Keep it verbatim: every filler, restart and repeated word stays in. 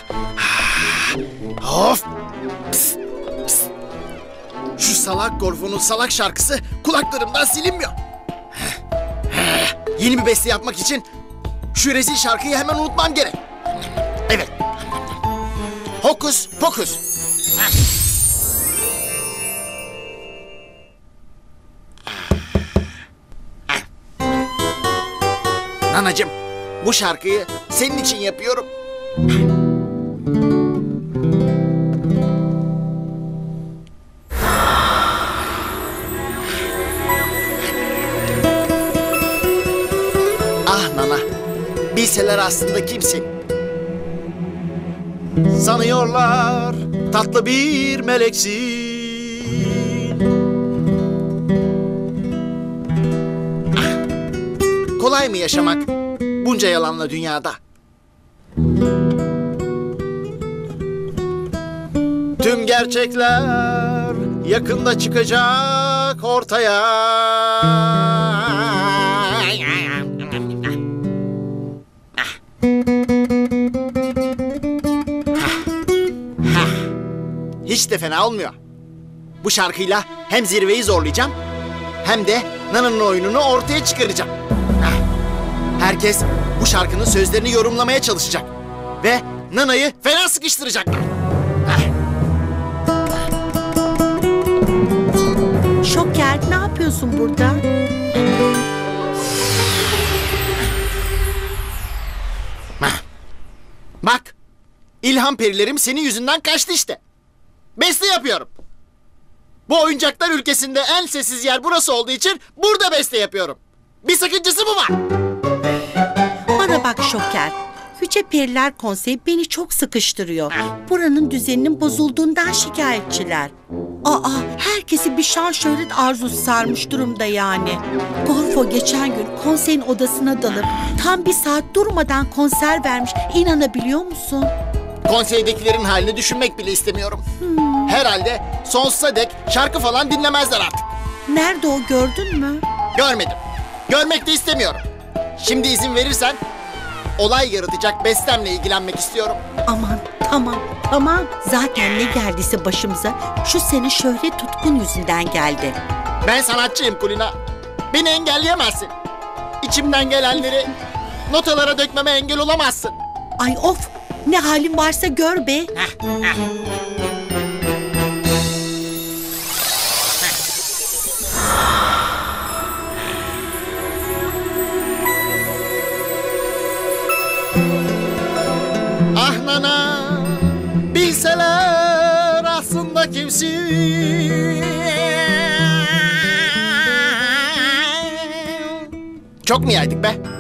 Of! Pst, pst. Şu salak Gorfo'nun salak şarkısı kulaklarımdan silinmiyor. Yeni bir beste yapmak için şu rezil şarkıyı hemen unutmam gerek. Evet. Hokus pokus. Nanacığım, bu şarkıyı senin için yapıyorum. Ah Nana, bilseler aslında kimsin? Sanıyorlar tatlı bir meleksin. Ah, kolay mı yaşamak bunca yalanla dünyada? Tüm gerçekler yakında çıkacak ortaya. Hiç de fena olmuyor. Bu şarkıyla hem zirveyi zorlayacağım hem de Nana'nın oyununu ortaya çıkaracağım. Herkes bu şarkının sözlerini yorumlamaya çalışacak ve Nana'yı fena sıkıştıracak. Şoker, ne yapıyorsun burada? Bak, ilham perilerim senin yüzünden kaçtı işte. Beste yapıyorum. Bu oyuncaklar ülkesinde en sessiz yer burası olduğu için burada beste yapıyorum. Bir sakıncası mı var? Bana bak Şoker. Yüce Periler Konseyi beni çok sıkıştırıyor. Buranın düzeninin bozulduğundan şikayetçiler. Aa, herkesi bir şan şöhret arzusu sarmış durumda yani. Gorfo geçen gün konseyin odasına dalıp tam bir saat durmadan konser vermiş. İnanabiliyor musun? Konseydekilerin halini düşünmek bile istemiyorum. Hmm. Herhalde sonsuza dek şarkı falan dinlemezler artık. Nerede o, gördün mü? Görmedim. Görmek de istemiyorum. Şimdi izin verirsen olay yaratacak bestemle ilgilenmek istiyorum. Aman tamam tamam. Zaten ne geldiyse başımıza şu senin şöhret tutkun yüzünden geldi. Ben sanatçıyım Kulina. Beni engelleyemezsin. İçimden gelenleri notalara dökmeme engel olamazsın. Ay of, ne halin varsa gör be. Ah Nana, bilseler aslında kimsin? Çok mu yaydık be?